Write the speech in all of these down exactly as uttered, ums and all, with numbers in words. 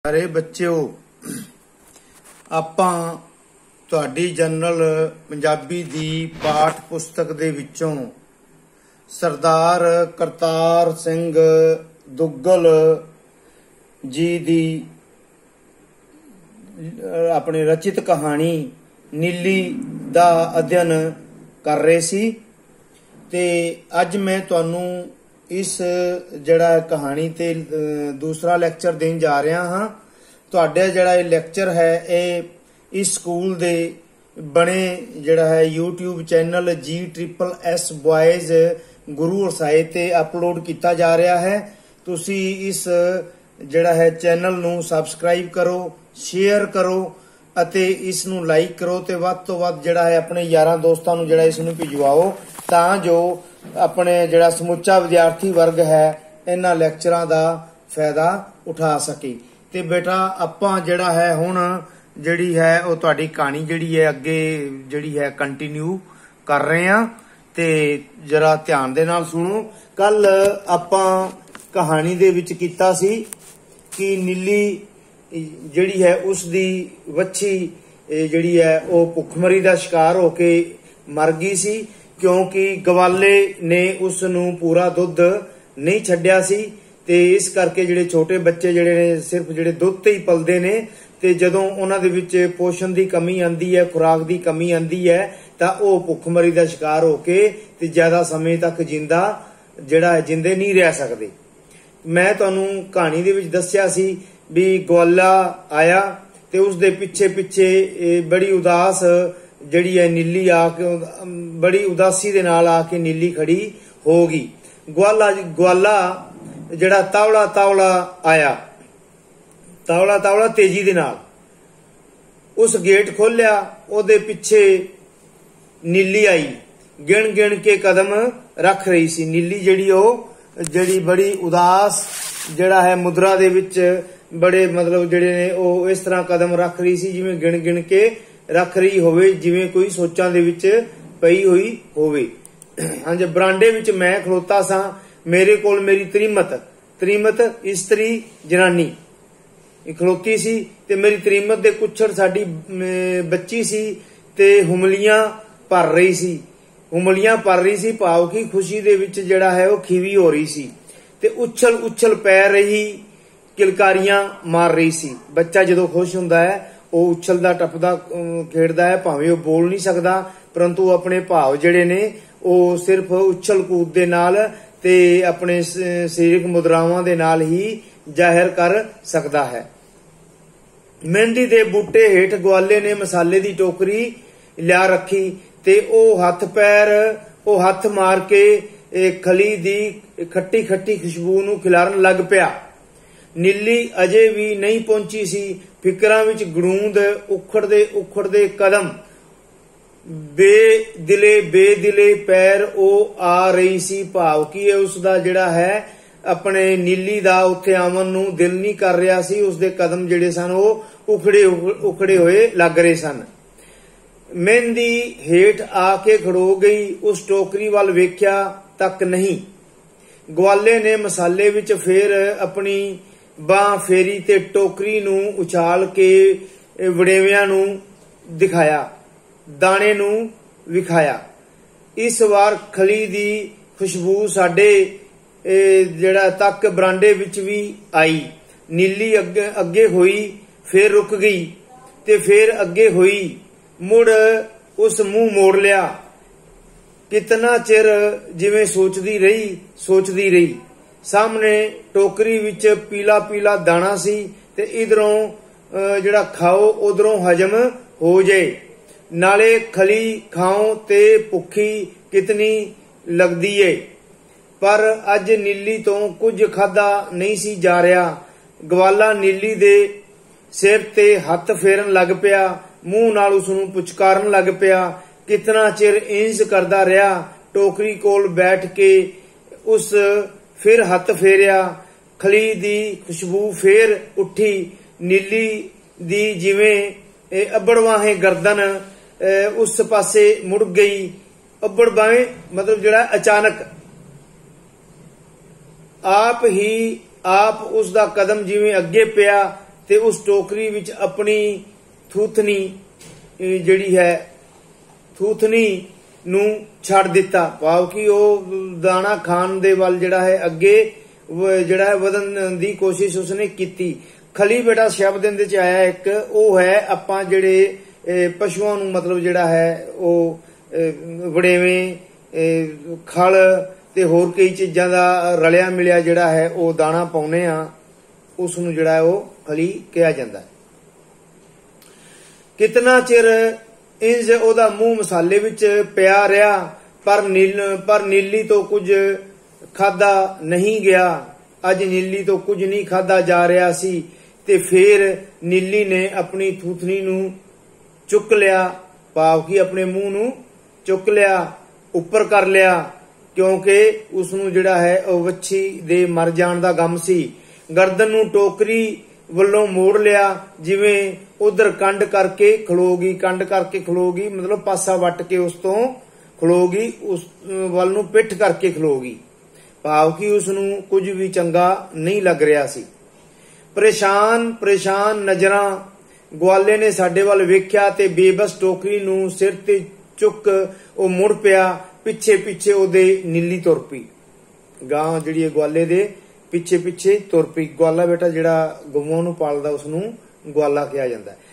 अरे बच्चों आपां तुहाडी जनरल पंजाबी दी पाठ पुस्तक दे विचों सरदार करतार सिंह दुग्गल जी दी अपनी रचित कहानी नीली दा अध्ययन कर रहे सी ते अज मैं तुहानू इस जड़ा कहानी ते दूसरा लैक्चर देन जा रहा हाँ। तुहाडा जड़ा लैक्चर है ये इस स्कूल दे बने जड़ा है यूट्यूब चैनल जी triple S boys Guru Harsahai ते अपलोड किया जा रहा है। तुसी इस जड़ा है चैनल नू सबसक्राइब करो, शेयर करो अते इस नू लाइक करो ते वध तो वध जड़ा है अपने यारां दोस्तां नू जड़ा इस नू भिजवाओ तां जो अपने जड़ा समुचा विद्यार्थी वर्ग है इन्हां लैक्चरां दा फायदा उठा सके। ते बेटा आपां जड़ा है हुण जिहड़ी है वो तुहाडी कहानी जिहड़ी है अगे जिहड़ी है कंटिन्यू कर रहे हैं ते जरा ध्यान दे नाल सुनो। कल आपां कहानी दे विच कीता सी कि नीली जिहड़ी है उसदी वच्छी जिहड़ी है वो भुखमरी दा शिकार होके मर गई सी क्योंकि गवाले ने उसनू पूरा दुध नहीं छड्या सी ते इस करके जिहड़े छोटे बच्चे जिहड़े ने सिर्फ जिहड़े दुध ते ही पलदे ने ते जदों उन्हां दे विच पोषण दी कमी आंदी है, खुराक दी कमी आंदी है तां ओह भुखमरी दा शिकार होके ते ज्यादा समय तक जिंदा जिहड़ा जिंदे नहीं रह सकदे। मैं तुहानू कहानी दे विच दस्सिया सी भी ग्वाला आया ते उस दे पिछे पिछे बड़ी उदास जड़ी है नीली आके बड़ी उदासी दे नाल आके नीली खड़ी होगी। ग्वाला ग्वाला जड़ा तावड़ा तावड़ा आया, तावड़ा तावड़ा तेजी दे नाल उस गेट खोलिया, ओदे पिछे नीली आई, गिण गिण के कदम रख रही सी। नीली जड़ी ओ जड़ी बड़ी उदास जड़ा है मुद्रा दे विच बड़े मतलब जड़े ने ओ इस तरह कदम रख रही सी जिवें गिण गिण के रख रही होवे, जिवें कोई सोचां दे विच पई हुई होवे। हां जी, बरांडे विच मैं खलोता सा, मेरे कोल मेरी त्रीमत त्रीमत इस्त्री जनानी खलोती सी ते मेरी त्रीमत दे कुछड़ साडी बच्ची सी ते हुमलियां भर रही सी हुमलियां भर रही सी भाव की खुशी दे विच जड़ा है वो खीवी हो रही सी ते उछल उछल पै रही, किलकारियां मार रही सी। बच्चा जदों खुश हुंदा है वो उछलदा टपदा खेडदा है, भावें वो बोल नहीं सकदा परंतु अपने भाव जिहड़े ने वो सिर्फ उछल कूद दे नाल ते अपने सरीरक मुद्रावां दे नाल ही जाहिर कर सकदा है। मेहंदी दे बूटे हेठ ग्वाले ने मसाले दी टोकरी लिया रखी ते ओ हथ पैर ओ हथ मार के खली दी खट्टी खट्टी खुशबू नूं खिलारन लग पिया। नीली अजे भी नहीं पहुंची सी, फिकरां विच गड़ूंद उखड़दे उखड़दे कदम बेदिले बेदिले पैर ओ आ रही सी। भाव की उसदा जिहड़ा है अपने नीली दा उत्थे आवन नूं दिल नहीं कर रहा सी, उसदे कदम जिहड़े सन वो उखड़े उखड़े होए लग रहे सन। मेहंदी हेठ आके खड़ो गई, उस टोकरी वाल वेख्या तक नहीं। ग्वाले ने मसाले विच फेर अपनी बाह फेरी ते टोकरी नूं उछाल के वड़ेवियां नूं दिखाया, दाणे नूं विखाया। इस वार खली दी खुशबू साडे जड़ा तक बरांडे विच भी आई। नीली अगे अगे होई, फिर रुक गई ते फिर अगे होई, मुड़ उस मुंह मोड़ लिया। कितना चिर जिवें सोचदी रही सोचदी रही। सामने टोकरी विच पीला पीला दाना सी ते इधरों जड़ा खाओ उधरों हजम हो जाए, नाले खली खाओ ते भुखी कितनी लगदी है। पर अज नीली तो कुछ खादा नहीं सी जा रहा। ग्वाला नीली दे सिर ते हथ फेरन लग पिया, मुंह नाल उसनूं पुचकारन लग पिया। कितना चिर इंज करदा रहा। टोकरी कोल बैठ के उस फिर हथ फेरिया, खली दी खुशबू फिर उठी। नीली दी जिवें अबड़वाहे गर्दन उस पासे मुड़ गई। अबड़वाहे मतलब जड़ा अचानक आप ही आप उसदा कदम जिवें अगे पिया ते उस टोकरी विच अपनी थूथनी जिहड़ी है थूथनी नूं छड़ दिता। भाव कि वह दाना खाण दे वल जिहड़ा है अगे जिहड़ा है वधन दी कोशिश उसने की। खली बेटा शब्द इहदे च आया एक, वो है आपां जिहड़े पशुआं नूं मतलब जिहड़ा है वो वड़ेवें खल ते होर कई चीजां दा रलिया मिलिया जिहड़ा है वो दाना पाउने आ, उस नूं जिहड़ा है वो खली कहा जांदा है। कितना चिर इंज ओदा मूंह मसाले विच पिया रहा, पर नील पर नीली तो कुछ खाधा नहीं गया। अज नीली तो कुछ नहीं खाधा जा रहा सी ते फिर नीली ने अपनी थूथनी नूं चुक लिया। भाव कि अपने मूंह नूं चुक लिया, उपर कर लिया, क्योंकि उसनूं जिहड़ा है वह वच्छी दे मर जाण दा गम सी। गर्दन नूं टोकरी वल्लों मोड़ लिया, जिवें उधर कंड करके खलोगी, कंड करके खलोगी मतलब पासा वट के उस तों खलोगी, उस वल नूं पिठ करके खलोगी। भाव कि उसनूं कुछ भी चंगा नहीं लग रहा सी। परेशान परेशान नजरां ग्वाले ने साडे वल वेख्या ते बेबस टोकरी नूं सिर ते चुक ओ मुड़ पिया। पिछे पिछे ओदे नीली तुर पई। गां जिहड़ी ग्वाले दे पिछे पिछे तुर पई। ग्वाला बेटा जिहड़ा गऊआं नूं पालदा उसनूं ग्वाला कहा जांदा है।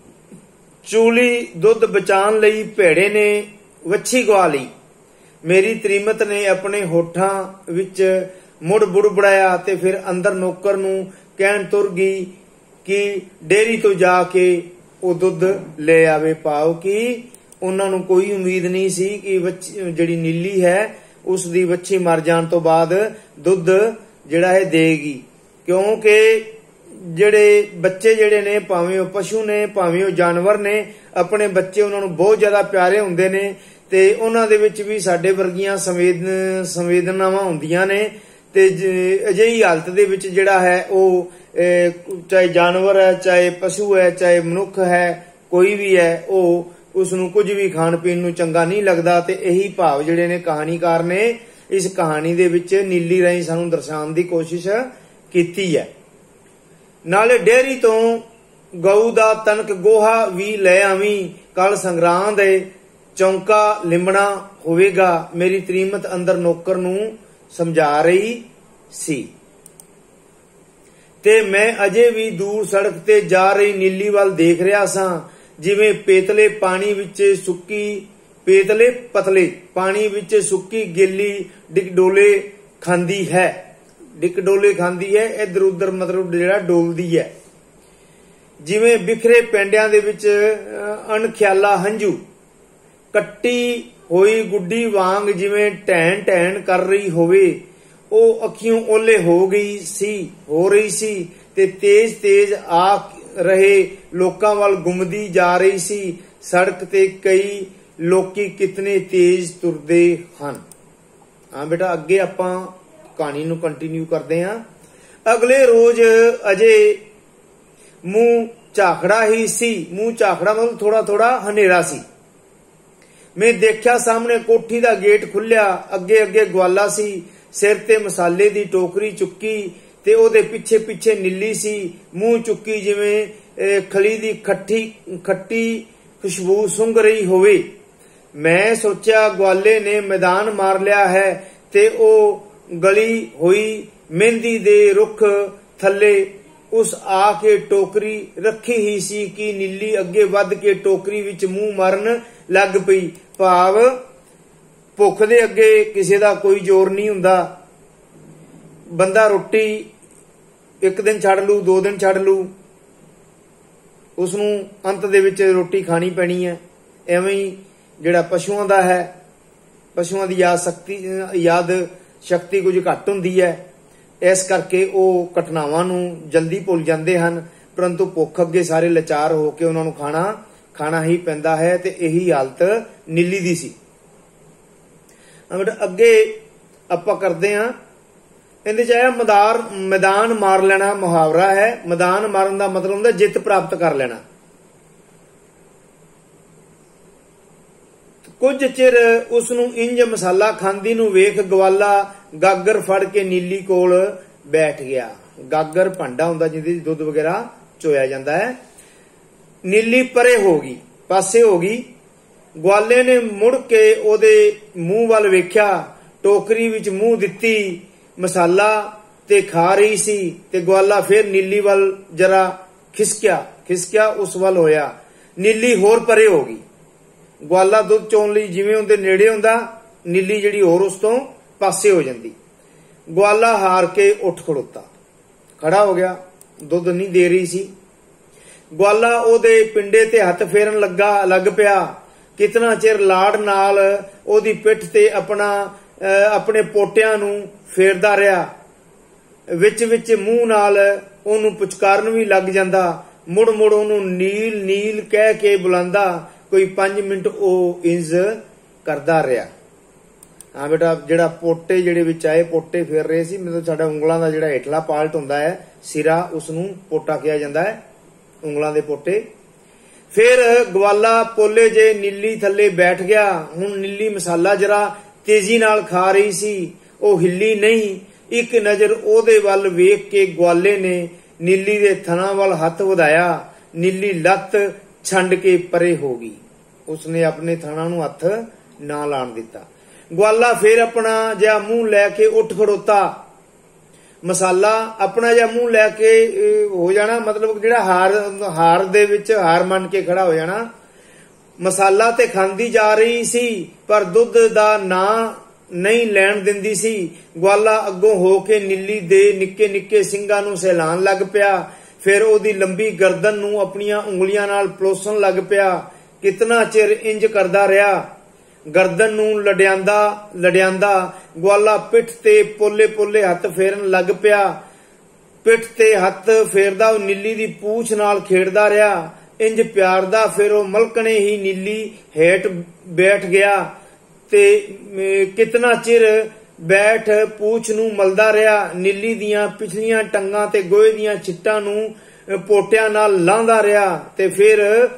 चूली दुध बचाण लई भेड़े ने वच्छी गवा लई। मेरी त्रीमत ने अपने होठां विच मुड़ बुड़बड़ाया ते फिर अंदर नौकर नूं कहण तुर गई कि डेयरी तो जाके वो दुध ले आवे। भाव कि उन्हां नूं कोई उम्मीद नहीं सी कि जिहड़ी नीली है उस दी वच्छी मर जाण तो बाद दुध जिहड़ा है देगी, क्योंकि जिहड़े बच्चे जिहड़े ने भावें वो पशु ने भावें वो जानवर ने, अपने बच्चे उन्हां नूं बहुत ज्यादा प्यारे हुंदे ने ते उन्हां दे विच भी साडे वर्गियां संवेदन संवेदनावां हुंदियां ने। ते अजिही हालत दे विच जिहड़ा है वो चाहे जानवर है, चाहे पशु है, चाहे मनुख है, कोई भी है, वो उसनूं कुछ भी खाण पीण नूं चंगा नहीं लगदा। ते यही भाव जिहड़े ने कहानीकार ने इस कहानी दे विच नीली राहीं सानूं दर्शाउण दी कोशिश कीती है। नाले डेयरी तो गऊ दा तनक गोहा भी ले आवी, कल संगरां दे चौंका लिंबना होवेगा। मेरी त्रीमत अंदर नौकर नूं समझा रही सी ते मैं अजे भी दूर सड़क ते जा रही नीली वल देख रहा सां, जिवें पेतले पानी विच सुक्की पेतले पतले पानी विच सुक्की गेली डिकडोले खांदी है। डिकडोले खांदी है इधर उधर मतलब जिहड़ा डोलदी है। जिवें बिखरे पेंडियां दे विच अणखियाला हंझू कट्टी होई गुड्डी वांग जिवें ढैण ढैण कर रही होवे। ओ अखियों ओले हो गई सी हो रही सी ते तेज तेज आ रहे लोकां वल घुमदी जा रही सी। सड़क ते कई लोकी कितने तेज तुरदे हन। हाँ बेटा अगे आपां कहानी नूं कंटिन्यू करदे हां। अगले रोज अजे मुंह झाखड़ा ही सी। मुंह झाखड़ा मतलब थोड़ा थोड़ा हनेरा सी। मैं देखा सामने कोठी दा गेट खुलिया, अगे अगे ग्वाला सी, सिर ते मसाले दी टोकरी चुकी ते ओदे पिछे पिछे नीली सी, मुंह चुकी जिवें खली दी खट्टी खट्टी खुशबू सुंघ रही होवे। मैं सोचा ग्वाले ने मैदान मार लिया है ते ओ गली हुई मेहंदी दे रुख थले उस आके टोकरी रखी ही सी कि नीली अगे वध के टोकरी विच मुंह मारन लग पई। भाव भुख दे अगे किसी दा कोई जोर नहीं हुंदा। बंदा रोटी एक दिन छड़ लू, दो दिन छड़ लू, उसनूं अंत दे विच रोटी खानी पैनी है। एवें ही जिहड़ा पशुआं दा है, पशुआं दी याद शक्ति याद शक्ति कुछ घट हुंदी है, इस करके वो घटनावां नूं जल्दी भुल जांदे हन। परंतु भुख अगे सारे लाचार हो के उन्हां नूं खाना खाना ही पैंदा है ते यही हालत नीली दी सी। अगे आपां करदे हां। इहदे च आया मैदान मैदान मार लेना मुहावरा है। मैदान मारन दा मतलब हुंदा जित प्राप्त कर लेना। कुछ चिर उसनूं इंज मसाला खांदी नूं वेख ग्वाला गागर फड़ के नीली कोल बैठ गया। गागर भांडा हुंदा जिहदे दुध वगैरह ਚੋਇਆ ਜਾਂਦਾ ਹੈ। ਨੀਲੀ ਪਰੇ ਹੋ ਗਈ, ਪਾਸੇ ਹੋ ਗਈ। ਗਵਾਲੇ ਨੇ ਮੁੜ ਕੇ ਉਹਦੇ ਮੂੰਹ ਵੱਲ ਵੇਖਿਆ, ਟੋਕਰੀ ਵਿੱਚ ਮੂੰਹ ਦਿੱਤੀ ਮਸਾਲਾ ਤੇ ਖਾ ਰਹੀ ਸੀ, ਤੇ ਗਵਾਲਾ ਫਿਰ ਨੀਲੀ ਵੱਲ ਜਰਾ ਖਿਸਕਿਆ ਖਿਸਕਿਆ ਉਸ ਵੱਲ ਹੋਇਆ। ਨੀਲੀ ਹੋਰ ਪਰੇ ਹੋ ਗਈ। ਗਵਾਲਾ ਦੁੱਧ ਚੋਣ ਲਈ ਜਿਵੇਂ ਉਹਦੇ ਨੇੜੇ ਹੁੰਦਾ, ਨੀਲੀ ਜਿਹੜੀ ਹੋਰ ਉਸ ਤੋਂ ਪਾਸੇ ਹੋ ਜਾਂਦੀ। ਗਵਾਲਾ ਹਾਰ ਕੇ ਉੱਠ ਖੜੋਤਾ, ਖੜਾ ਹੋ ਗਿਆ, ਦੁੱਧ ਨਹੀਂ ਦੇ ਰਹੀ ਸੀ। ਗਵਾਲਾ ਉਹਦੇ ਪਿੰਡੇ ਤੇ ਹੱਥ ਫੇਰਨ ਲੱਗਾ ਲੱਗ ਪਿਆ। ਕਿਤਨਾ ਚਿਰ ਲਾੜ ਨਾਲ ਉਹਦੀ ਪਿੱਠ ਤੇ ਆਪਣਾ ਆਪਣੇ ਪੋਟਿਆਂ ਨੂੰ ਫੇਰਦਾ ਰਿਹਾ। ਵਿੱਚ ਵਿੱਚ ਮੂੰਹ ਨਾਲ ਉਹਨੂੰ ਪੁਚਕਾਰਨ ਵੀ ਲੱਗ ਜਾਂਦਾ। ਮੁੜ ਮੁੜ ਉਹਨੂੰ ਨੀਲ ਨੀਲ ਕਹਿ ਕੇ ਬੁਲਾਉਂਦਾ। ਕੋਈ ਪੰਜ ਮਿੰਟ ਉਹ ਇੰਜ ਕਰਦਾ ਰਿਹਾ। ਹਾਂ ਬੇਟਾ, ਜਿਹੜਾ ਪੋਟੇ ਜਿਹੜੇ ਵਿੱਚ ਆਏ, ਪੋਟੇ ਫੇਰ ਰਹੇ ਸੀ, ਮਤਲਬ ਸਾਡਾ ਉਂਗਲਾਂ ਦਾ ਜਿਹੜਾ ਹੇਠਲਾ ਪਾਰਟ ਹੁੰਦਾ ਹੈ, ਸਿਰਾ, ਉਸਨੂੰ ਪੋਟਾ ਕਿਹਾ ਜਾਂਦਾ ਹੈ, ਉਂਗਲਾਂ ਦੇ ਪੋਟੇ। ਫਿਰ ਗਵਾਲਾ ਪੋਲੇ ਜੇ ਨੀਲੀ ਥੱਲੇ ਬੈਠ ਗਿਆ। ਹੁਣ ਨੀਲੀ ਮਸਾਲਾ ਜਰਾ ਤੇਜ਼ੀ ਨਾਲ ਖਾ ਰਹੀ ਸੀ, ਉਹ ਹਿੱਲੀ ਨਹੀਂ। ਇੱਕ ਨਜ਼ਰ ਉਹਦੇ ਵੱਲ ਵੇਖ ਕੇ ਗਵਾਲੇ ਨੇ ਨੀਲੀ ਦੇ ਥਣਾਂ ਵੱਲ ਹੱਥ ਵਧਾਇਆ। ਨੀਲੀ ਲੱਤ ਛੰਡ ਕੇ ਪਰੇ ਹੋ ਗਈ। ਉਸਨੇ ਆਪਣੇ ਥਣਾਂ ਨੂੰ ਹੱਥ ਨਾ ਲਾਣ ਦਿੱਤਾ। ਗਵਾਲਾ ਫਿਰ ਆਪਣਾ ਜਿਹਾ ਮੂੰਹ ਲੈ ਕੇ ਉੱਠ ਖੜੋਤਾ। ਮਸਾਲਾ ਆਪਣਾ ਜਿਹਾ ਮੂੰਹ ਲੈ ਕੇ ਹੋ ਜਾਣਾ, ਮਤਲਬ ਜਿਹੜਾ ਹਾਰ ਹਾਰ ਦੇ ਵਿੱਚ ਹਾਰ ਮੰਨ ਕੇ ਖੜਾ ਹੋ ਜਾਣਾ। ਮਸਾਲਾ ਤੇ ਖਾਂਦੀ ਜਾ ਰਹੀ ਸੀ, ਪਰ ਦੁੱਧ ਦਾ ਨਾਂ ਨਹੀਂ ਲੈਣ ਦਿੰਦੀ ਸੀ। ਗਵਾਲਾ ਅੱਗੋਂ ਹੋ ਕੇ ਨੀਲੀ ਦੇ ਨਿੱਕੇ ਨਿੱਕੇ ਸਿੰਗਾਂ ਨੂੰ ਸਹਿਲਾਣ ਲੱਗ ਪਿਆ। ਫਿਰ ਉਹਦੀ ਲੰਬੀ ਗਰਦਨ ਨੂੰ ਆਪਣੀਆਂ ਉਂਗਲੀਆਂ ਨਾਲ ਪਲੋਸਣ ਲੱਗ ਪਿਆ। ਕਿਤਨਾ ਚਿਰ ਇੰਜ ਕਰਦਾ ਰਿਹਾ। ਗਰਦਨ ਨੂੰ ਲੜਿਆਂਦਾ ਲੜਿਆਂਦਾ ਗਵਾਲਾ ਪਿੱਠ ਤੇ ਪੋਲੇ ਪੋਲੇ ਹੱਥ ਫੇਰਨ ਲੱਗ ਪਿਆ। ਪਿੱਠ ਤੇ ਹੱਥ ਫੇਰਦਾ ਉਹ ਨੀਲੀ ਦੀ ਪੂਛ ਨਾਲ ਖੇਡਦਾ ਰਿਹਾ। ਇੰਜ ਪਿਆਰਦਾ ਫਿਰ ਉਹ ਮਲਕਣੇ ਹੀ ਨੀਲੀ ਹੇਠ ਬੈਠ ਗਿਆ ਤੇ ਕਿਤਨਾ ਚਿਰ ਬੈਠ ਪੂਛ ਨੂੰ ਮਲਦਾ ਰਿਹਾ। ਨੀਲੀ ਦੀਆਂ ਪਿਛਲੀਆਂ ਟੰਗਾਂ ਤੇ ਗੋਹੇ ਦੀਆਂ ਛਿੱਟਾਂ ਨੂੰ ਪੋਟਿਆਂ ਨਾਲ ਲਾਂਦਾ ਰਿਹਾ ਤੇ ਫਿਰ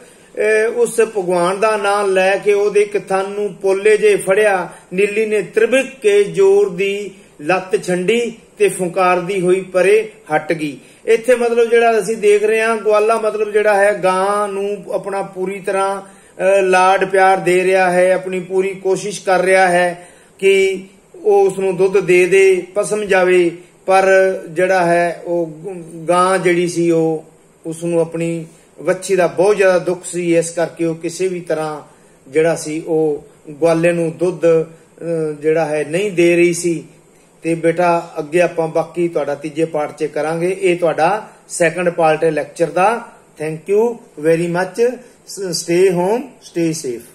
ਉਸ ਭਗਵਾਨ ਦਾ ਨਾਮ ਲੈ ਕੇ ਉਹਦੇ ਇੱਕ ਥਣ ਨੂੰ ਪੋਲੇ ਜੇ ਫੜਿਆ। ਨੀਲੀ ਨੇ ਤ੍ਰਿਬਕ ਕੇ ਜ਼ੋਰ ਦੀ ਲੱਤ ਛੰਡੀ ਤੇ ਫੁੰਕਾਰਦੀ ਹੋਈ ਪਰੇ ਹਟ ਗਈ। ਇੱਥੇ ਮਤਲਬ ਜਿਹੜਾ ਅਸੀਂ ਦੇਖ ਰਹੇ ਹਾਂ, ਗਵਾਲਾ ਮਤਲਬ ਜਿਹੜਾ ਹੈ ਗਾਂ ਨੂੰ ਆਪਣਾ ਪੂਰੀ ਤਰ੍ਹਾਂ ਲਾਡ ਪਿਆਰ ਦੇ ਰਿਹਾ ਹੈ, ਆਪਣੀ ਪੂਰੀ ਕੋਸ਼ਿਸ਼ ਕਰ ਰਿਹਾ ਹੈ ਕਿ ਉਹ ਉਸਨੂੰ ਦੁੱਧ ਦੇ ਦੇ, ਪਸਮ ਜਾਵੇ। ਪਰ ਜਿਹੜਾ ਹੈ ਉਹ ਗਾਂ ਜਿਹੜੀ ਸੀ ਉਹ ਉਸਨੂੰ ਆਪਣੀ ਵੱਛੀ ਦਾ ਬਹੁਤ ਜ਼ਿਆਦਾ ਦੁੱਖ ਸੀ, ਇਸ ਕਰਕੇ ਉਹ ਕਿਸੇ ਵੀ ਤਰ੍ਹਾਂ ਜਿਹੜਾ ਸੀ ਉਹ ਗਵਾਲੇ ਨੂੰ ਦੁੱਧ ਜਿਹੜਾ ਹੈ ਨਹੀਂ ਦੇ ਰਹੀ ਸੀ। ਤੇ ਬੇਟਾ ਅੱਗੇ ਆਪਾਂ ਬਾਕੀ ਤੁਹਾਡਾ ਤੀਜੇ ਪਾਰਟ 'ਚ ਕਰਾਂਗੇ। ਇਹ ਤੁਹਾਡਾ ਸੈਕੰਡ ਪਾਰਟ ਹੈ ਲੈਕਚਰ ਦਾ। Thank you very much. Stay home, stay safe.